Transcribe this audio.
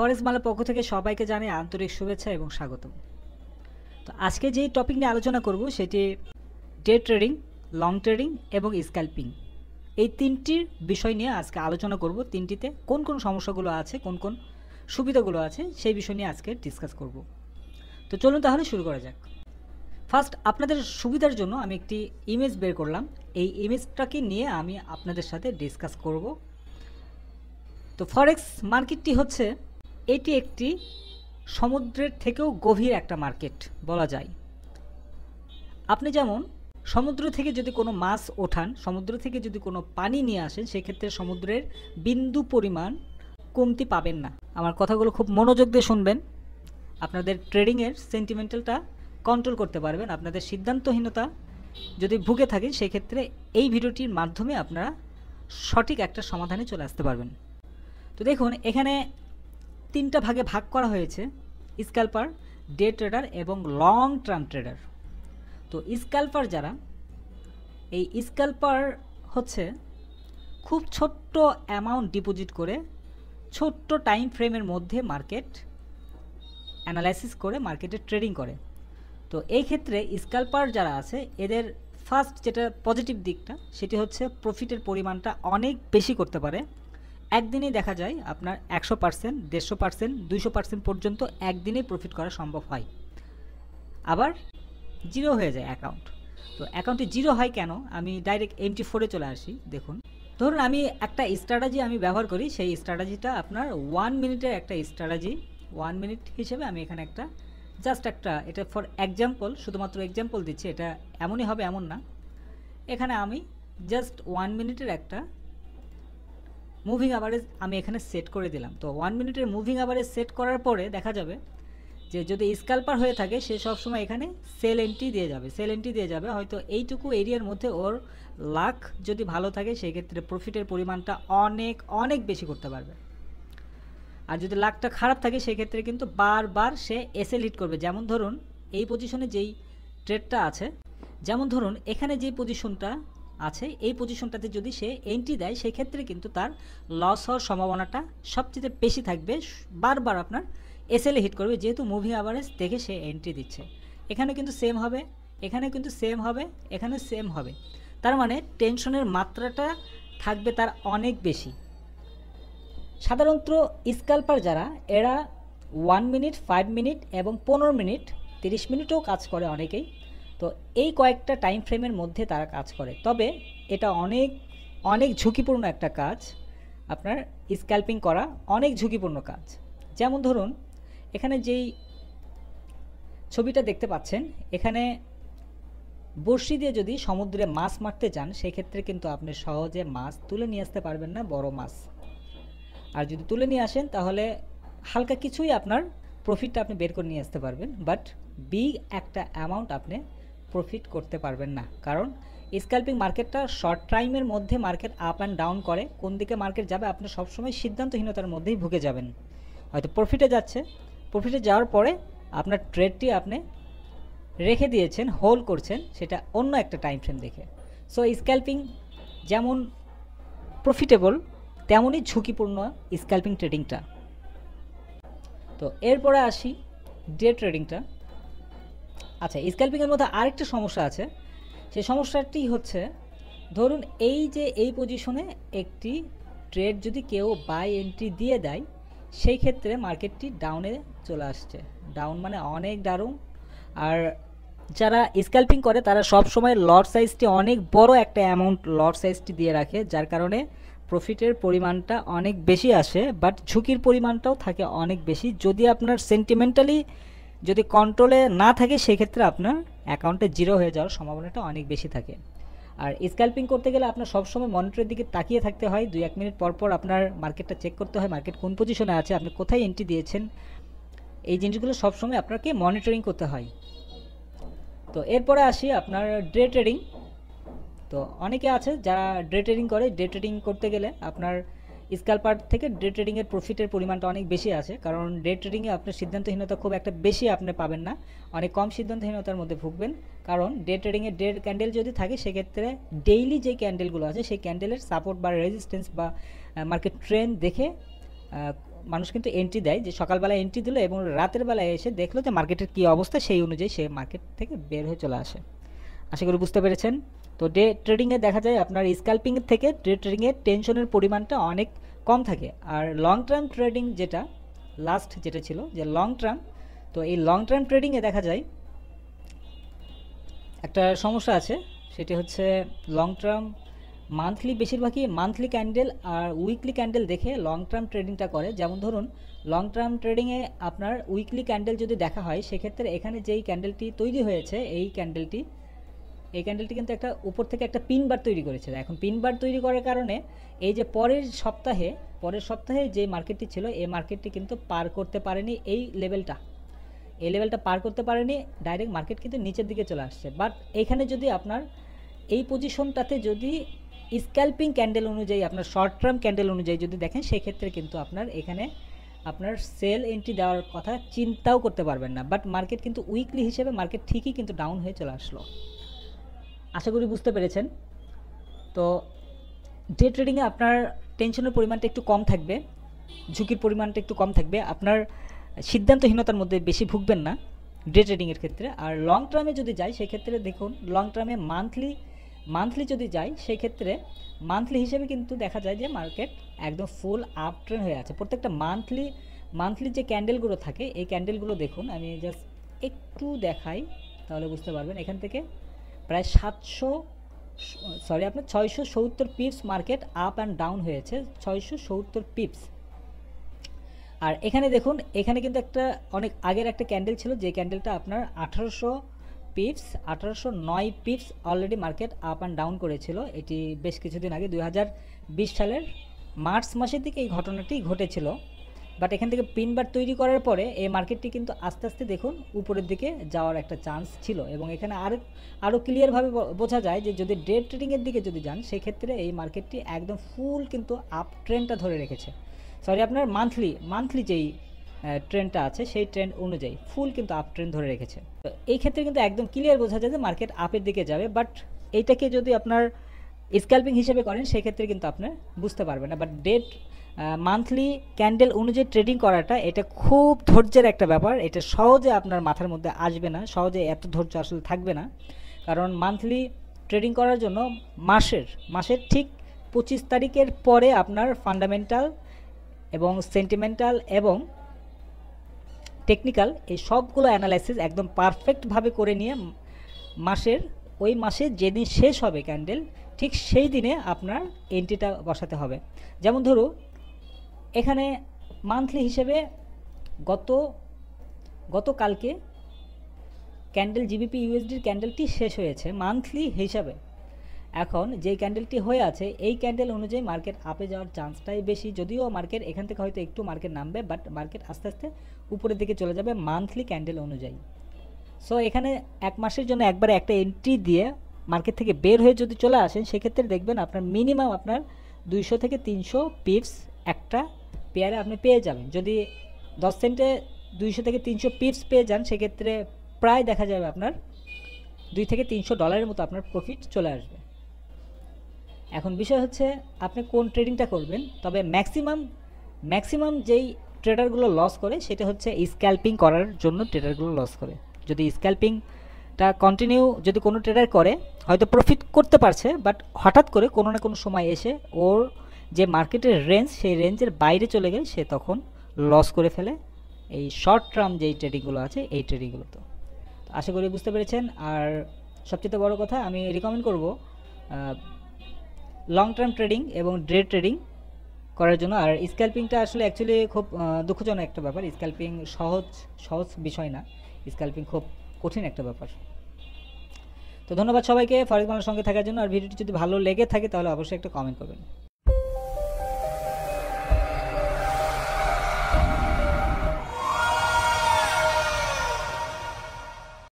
ফরেক্স মালের পক্ষ থেকে সবাইকে জানাই আন্তরিক শুভেচ্ছা এবং স্বাগতম। তো আজকে যে টপিক নিয়ে আলোচনা করব সেটি ডে ট্রেডিং, লং ট্রেডিং এবং স্ক্যাল্পিং, এই তিনটির বিষয় নিয়ে আজকে আলোচনা করব। তিনটিতে কোন কোন সমস্যাগুলো আছে, কোন কোন সুবিধাগুলো আছে, সেই বিষয় নিয়ে আজকে ডিসকাস করব। তো চলুন তাহলে শুরু করা যাক। ফার্স্ট, আপনাদের সুবিধার জন্য আমি একটি ইমেজ বের করলাম। এই ইমেজটাকে নিয়ে আমি আপনাদের সাথে ডিসকাস করব। তো ফরেক্স মার্কেটটি হচ্ছে, এটি একটি সমুদ্রের থেকেও গভীর একটা মার্কেট বলা যায়। আপনি যেমন সমুদ্র থেকে যদি কোনো মাছ ওঠান, সমুদ্র থেকে যদি কোনো পানি নিয়ে আসেন, সেক্ষেত্রে সমুদ্রের বিন্দু পরিমাণ কমতি পাবেন না। আমার কথাগুলো খুব মনোযোগ দিয়ে শুনবেন। আপনাদের ট্রেডিংয়ের সেন্টিমেন্টালটা কন্ট্রোল করতে পারবেন। আপনাদের সিদ্ধান্তহীনতা যদি ভুগে থাকেন, সেক্ষেত্রে এই ভিডিওটির মাধ্যমে আপনারা সঠিক একটা সমাধানে চলে আসতে পারবেন। তো দেখুন, এখানে তিনটা ভাগে ভাগ করা হয়েছে: স্ক্যাল্পার, ডে ট্রেডার এবং লং টার্ম ট্রেডার। তো স্ক্যাল্পার যারা, এই স্ক্যাল্পার হচ্ছে খুব ছোট্ট অ্যামাউন্ট ডিপোজিট করে ছোট্ট টাইম ফ্রেমের মধ্যে মার্কেট অ্যানালাইসিস করে মার্কেটে ট্রেডিং করে। তো এই ক্ষেত্রে স্ক্যাল্পার যারা আছে, এদের ফার্স্ট যেটা পজিটিভ দিকটা, সেটি হচ্ছে প্রফিটের পরিমাণটা অনেক বেশি করতে পারে। একদিনেই দেখা যায় আপনার 100%, 150%, 200% পর্যন্ত একদিনেই প্রফিট করা সম্ভব হয়। আবার জিরো হয়ে যায় অ্যাকাউন্ট। তো অ্যাকাউন্টে জিরো হয় কেন? আমি ডাইরেক্ট MT4-এ চলে আসি। দেখুন, ধরুন আমি একটা স্ট্র্যাটেজি আমি ব্যবহার করি। সেই স্ট্র্যাটেজিটা আপনার 1 মিনিটের একটা স্ট্র্যাটেজি। 1 মিনিট হিসেবে আমি এখানে একটা জাস্ট একটা, এটা ফর এক্সাম্পল, শুধুমাত্র এক্সাম্পল দিচ্ছি। এটা এমনই হবে এমন না। এখানে আমি জাস্ট 1 মিনিটের একটা মুভিং অ্যাভারেজ আমি এখানে সেট করে দিলাম। তো 1 মিনিটের মুভিং অ্যাভারেজ সেট করার পরে দেখা যাবে যে যদি স্ক্যাল্পার হয়ে থাকে, সে সবসময় এখানে সেল এন্ট্রি দিয়ে যাবে, সেল এন্ট্রি দিয়ে যাবে। হয়তো এইটুকু এরিয়ার মধ্যে ওর লাক যদি ভালো থাকে, সেই ক্ষেত্রে প্রফিটের পরিমাণটা অনেক অনেক বেশি করতে পারবে। আর যদি লাকটা খারাপ থাকে, সেক্ষেত্রে কিন্তু বারবার সে এসএল হিট করবে। যেমন ধরুন এই পজিশনে যেই ট্রেডটা আছে, যেমন ধরুন এখানে যে পজিশনটা আছে, এই পজিশনটাতে যদি সে এন্ট্রি দেয়, সেই ক্ষেত্রে কিন্তু তার লস হওয়ার সম্ভাবনাটা সবচেয়ে বেশি থাকবে। বারবার আপনার এসএল হিট করবে, যেহেতু মুভিং অ্যাভারেজ দেখে সে এন্ট্রি দিচ্ছে। এখানে কিন্তু সেম হবে, এখানে কিন্তু সেম হবে, এখানে সেম হবে। তার মানে টেনশনের মাত্রাটা থাকবে তার অনেক বেশি। সাধারণত স্ক্যাল্পার যারা, এরা 1 মিনিট, 5 মিনিট এবং 15 মিনিট, 30 মিনিটও কাজ করে অনেকেই। তো এই কয়েকটা টাইম ফ্রেমের মধ্যে তারা কাজ করে। তবে এটা অনেক অনেক ঝুঁকিপূর্ণ একটা কাজ। আপনার স্ক্যাল্পিং করা অনেক ঝুঁকিপূর্ণ কাজ। যেমন ধরুন এখানে যেই ছবিটা দেখতে পাচ্ছেন, এখানে বড়শি দিয়ে যদি সমুদ্রে মাছ মারতে যান, সেই ক্ষেত্রে কিন্তু আপনি সহজে মাছ তুলে নিয়ে আসতে পারবেন না, বড় মাছ। আর যদি তুলে নিয়ে আসেন, তাহলে হালকা কিছুই আপনার প্রফিটটা আপনি বের করে নিয়ে আসতে পারবেন, বাট বিগ একটা অ্যামাউন্ট আপনি প্রফিট করতে পারবেন না। কারণ স্ক্যাল্পিং মার্কেটটা শর্ট টাইমের মধ্যে মার্কেট আপ অ্যান্ড ডাউন করে। কোন দিকে মার্কেট যাবে আপনি সবসময় সিদ্ধান্তহীনতার মধ্যেই ভুগে যাবেন। হয়তো প্রফিটে যাচ্ছে, প্রফিটে যাওয়ার পরে আপনার ট্রেডটি আপনি রেখে দিয়েছেন, হোল্ড করছেন, সেটা অন্য একটা টাইম ফ্রেম দেখে। সো স্ক্যাল্পিং যেমন প্রফিটেবল, তেমনই ঝুঁকিপূর্ণ স্ক্যাল্পিং ট্রেডিংটা। তো এরপরে আসি ডে ট্রেডিংটা। আচ্ছা, স্ক্যাল্পিংয়ের মধ্যে আরেকটা সমস্যা আছে। সেই সমস্যাটি হচ্ছে, ধরুন এই যে এই পজিশনে একটি ট্রেড যদি কেউ বাই এন্ট্রি দিয়ে দেয়, সেই ক্ষেত্রে মার্কেটটি ডাউনে চলে আসছে। ডাউন মানে অনেক ডাউন। আর যারা স্ক্যাল্পিং করে তারা সব সময় লট সাইজটি অনেক বড় একটা অ্যামাউন্ট লট সাইজটি দিয়ে রাখে, যার কারণে প্রফিটের পরিমাণটা অনেক বেশি আসে, বাট ঝুঁকির পরিমাণটাও থাকে অনেক বেশি। যদি আপনার সেন্টিমেন্টালি যদি কন্ট্রোলে না থাকে, সেক্ষেত্রে আপনার অ্যাকাউন্টে জিরো হয়ে যাওয়ার সম্ভাবনাটা অনেক বেশি থাকে। আর স্ক্যাল্পিং করতে গেলে আপনার সবসময় মনিটরের দিকে তাকিয়ে থাকতে হয়। 2-1 মিনিট পর পর আপনার মার্কেটটা চেক করতে হয়, মার্কেট কোন পজিশনে আছে, আপনি কোথায় এন্ট্রি দিয়েছেন। এই জিনিসগুলো সবসময় আপনাকে মনিটরিং করতে হয়। তো এরপরে আসি আপনার ডে ট্রেডিং। তো অনেকে আছে যারা ডে ট্রেডিং করে। ডে ট্রেডিং করতে গেলে আপনার স্ক্যাল্পার থেকে ডে ট্রেডিংয়ের প্রফিটের পরিমাণটা অনেক বেশি আছে। কারণ ডে ট্রেডিংয়ে আপনার সিদ্ধান্তহীনতা খুব একটা বেশি আপনি পাবেন না, অনেক কম সিদ্ধান্তহীনতার মধ্যে ভুগবেন। কারণ ডে ট্রেডিংয়ে ডে ক্যান্ডেল যদি থাকে, সেক্ষেত্রে ডেইলি যে ক্যান্ডেলগুলো আছে, সেই ক্যান্ডেলের সাপোর্ট বা রেজিস্ট্যান্স বা মার্কেট ট্রেন্ড দেখে মানুষ কিন্তু এন্ট্রি দেয়, যে সকালবেলা এন্ট্রি দিল এবং রাতের বেলায় এসে দেখলো যে মার্কেটের কী অবস্থা, সেই অনুযায়ী সে মার্কেট থেকে বের হয়ে চলে আসে। আশা করি বুঝতে পেরেছেন। তো ডে ট্রেডিংয়ে দেখা যায় আপনার স্ক্যাল্পিংয়ের থেকে ডে ট্রেডিংয়ে টেনশনের পরিমাণটা অনেক কম থাকে। আর লং টার্ম ট্রেডিং যেটা লাস্ট যেটা ছিল যে লং টার্ম, তো এই লং টার্ম ট্রেডিংয়ে দেখা যায় একটা সমস্যা আছে, সেটি হচ্ছে লং টার্ম মান্থলি, বেশিরভাগই মান্থলি ক্যান্ডেল আর উইকলি ক্যান্ডেল দেখে লং টার্ম ট্রেডিংটা করে। যেমন ধরুন লং টার্ম ট্রেডিংয়ে আপনার উইকলি ক্যান্ডেল যদি দেখা হয়, সেক্ষেত্রে এখানে যেই ক্যান্ডেলটি তৈরি হয়েছে এই ক্যান্ডেলটি কিন্তু একটা উপর থেকে একটা পিন বার তৈরি করেছে। এখন পিন বার তৈরি করার কারণে এই যে পরের সপ্তাহে যে মার্কেটটি ছিল, এই মার্কেটটি কিন্তু পার করতে পারেনি এই লেভেলটা পার করতে পারেনি, ডাইরেক্ট মার্কেট কিন্তু নিচের দিকে চলে আসছে। বাট এখানে যদি আপনার এই পজিশনটাতে যদি স্ক্যাল্পিং ক্যান্ডেল অনুযায়ী, আপনার শর্ট টার্ম ক্যান্ডেল অনুযায়ী যদি দেখেন, সেক্ষেত্রে কিন্তু আপনার এখানে আপনার সেল এন্ট্রি দেওয়ার কথা চিন্তাও করতে পারবেন না। বাট মার্কেট কিন্তু উইকলি হিসেবে মার্কেট ঠিকই কিন্তু ডাউন হয়ে চলে আসলো। আশা করি বুঝতে পেরেছেন। তো ডে ট্রেডিংয়ে আপনার টেনশনের পরিমাণটা একটু কম থাকবে, ঝুঁকির পরিমাণটা একটু কম থাকবে, আপনার সিদ্ধান্তহীনতার মধ্যে বেশি ভুগবেন না ডে ট্রেডিংয়ের ক্ষেত্রে। আর লং টার্মে যদি যাই, সেক্ষেত্রে দেখুন লং টার্মে মান্থলি যদি যাই, সেক্ষেত্রে মান্থলি হিসেবে কিন্তু দেখা যায় যে মার্কেট একদম ফুল আপ ট্রেন্ড হয়ে আছে। প্রত্যেকটা মান্থলি যে ক্যান্ডেলগুলো থাকে, এই ক্যান্ডেলগুলো দেখুন, আমি জাস্ট একটু দেখাই তাহলে বুঝতে পারবেন। এখান থেকে প্রায় 670 pips market up and down হয়েছে, 670 পিপস। আর এখানে দেখুন, এখানে কিন্তু একটা অনেক আগের একটা ক্যান্ডেল ছিল, যে ক্যান্ডেলটা আপনার 1809 pips already market up and down করেছিল। এটি বেশ কিছুদিন আগে 2020 সালের মার্চ মাসের দিকে এই ঘটনাটি ঘটেছিল। বাট এখান থেকে পিন বার তৈরি করার পরে এই মার্কেটটি কিন্তু আস্তে আস্তে দেখুন উপরের দিকে যাওয়ার একটা চান্স ছিল, এবং এখানে আরও ক্লিয়ারভাবে বোঝা যায় যে যদি ডে ট্রেডিংয়ের দিকে যদি যান, সেক্ষেত্রে এই মার্কেটটি একদম ফুল কিন্তু আপ ট্রেন্ডটা ধরে রেখেছে। আপনার মান্থলি যেই ট্রেন্ডটা আছে, সেই ট্রেন্ড অনুযায়ী ফুল কিন্তু আপ ট্রেন্ড ধরে রেখেছে। তো এই ক্ষেত্রে কিন্তু একদম ক্লিয়ার বোঝা যায় যে মার্কেট আপের দিকে যাবে। বাট এইটাকে যদি আপনার স্ক্যাল্পিং হিসেবে করেন, সেক্ষেত্রে কিন্তু আপনি বুঝতে পারবেন না। বাট মান্থলি ক্যান্ডেল অনুযায়ী ট্রেডিং করাটা, এটা খুব ধৈর্যের একটা ব্যাপার। এটা সহজে আপনার মাথার মধ্যে আসবে না, সহজে এত ধৈর্য আসলে থাকবে না। কারণ মান্থলি ট্রেডিং করার জন্য মাসের ঠিক 25 তারিখের পরে আপনার ফান্ডামেন্টাল এবং সেন্টিমেন্টাল এবং টেকনিক্যাল এই সবগুলো অ্যানালাইসিস একদম পারফেক্টভাবে করে নিয়ে ওই মাসে যেদিন শেষ হবে ক্যান্ডেল, ঠিক সেই দিনে আপনার এন্ট্রিটা বসাতে হবে। যেমন ধরুন এখানে মান্থলি হিসেবে গতকালকে ক্যান্ডেল জিবিপি ইউএসডির ক্যান্ডেলটি শেষ হয়েছে মান্থলি হিসাবে। এখন যেই ক্যান্ডেলটি হয়ে আছে, এই ক্যান্ডেল অনুযায়ী মার্কেট আপে যাওয়ার চান্সটাই বেশি। যদিও মার্কেট এখান থেকে হয়তো একটু মার্কেট নামবে, বাট মার্কেট আস্তে আস্তে উপরের দিকে চলে যাবে মান্থলি ক্যান্ডেল অনুযায়ী। সো এখানে এক মাসের জন্য একবারে একটা এন্ট্রি দিয়ে মার্কেট থেকে বের হয়ে যদি চলে আসেন, সেক্ষেত্রে দেখবেন আপনার মিনিমাম আপনার 200 থেকে 300 পিপস একটা পেয়ারে আপনি পেয়ে যাবেন। যদি 10 সেন্টে 200 থেকে 300 পিপস পেয়ে যান, সেক্ষেত্রে প্রায় দেখা যাবে আপনার $2 থেকে $300 মতো আপনার প্রফিট চলে আসবে। এখন বিষয় হচ্ছে আপনি কোন ট্রেডিংটা করবেন। তবে ম্যাক্সিমাম যেই ট্রেডারগুলো লস করে, সেটা হচ্ছে স্ক্যাল্পিং করার জন্য ট্রেডারগুলো লস করে। যদি স্ক্যাল্পিংটা কন্টিনিউ যদি কোনো ট্রেডার করে, হয়তো প্রফিট করতে পারছে, বাট হঠাৎ করে কোনো না কোনো সময় এসে ওর যে মার্কেটের রেঞ্জ, সেই রেঞ্জের বাইরে চলে গেলে সে তখন লস করে ফেলে এই শর্ট টার্ম যেই ট্রেডিংগুলো আছে, এই ট্রেডিংগুলো। তো আশা করি বুঝতে পেরেছেন। আর সবচেয়ে বড় কথা, আমি রিকমেন্ড করব লং টার্ম ট্রেডিং এবং ডে ট্রেডিং করার জন্য। আর স্ক্যাল্পিংটা আসলে অ্যাকচুয়ালি খুব দুঃখজনক একটা ব্যাপার। স্ক্যাল্পিং সহজ বিষয় না, স্ক্যাল্পিং খুব কঠিন একটা ব্যাপার। তো ধন্যবাদ সবাইকে ফরেক্স বাংলার সঙ্গে থাকার জন্য। আর ভিডিওটি যদি ভালো লেগে থাকে, তাহলে অবশ্যই একটা কমেন্ট করবেন।